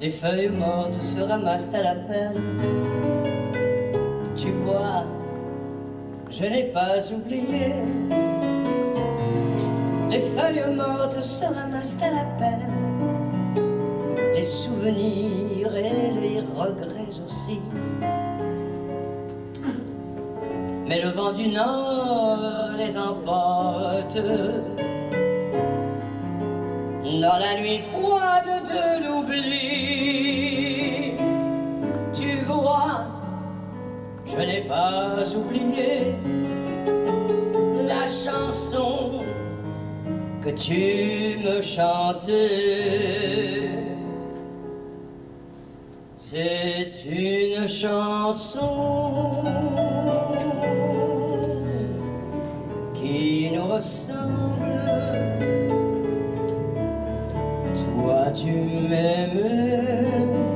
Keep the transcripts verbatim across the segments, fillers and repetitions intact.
Les feuilles mortes se ramassent à la peine. Tu vois, je n'ai pas oublié. Les feuilles mortes se ramassent à la peine. Les souvenirs et les regrets aussi. Mais le vent du nord les emporte dans la nuit froide de l'oubli. Tu vois, je n'ai pas oublié la chanson que tu me chantais. C'est une chanson qui nous ressemble. Toi tu m'aimais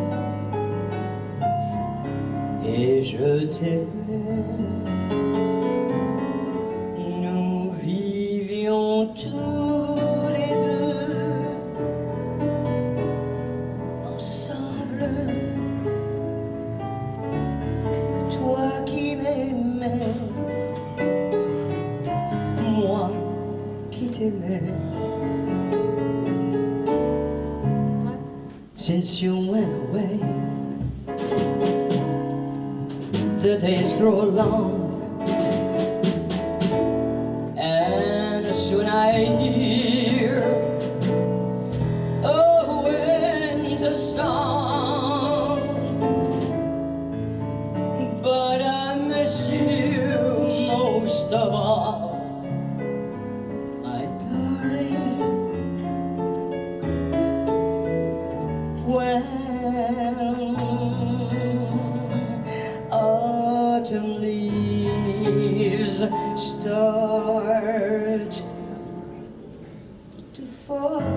et je t'aimais. Nous vivions tous les deux ensemble. Toi qui m'aimais, moi qui t'aimais. Since you went away, the days grow long, and soon I hear a winter song. But I miss you most of all, my darling. When autumn leaves start to fall,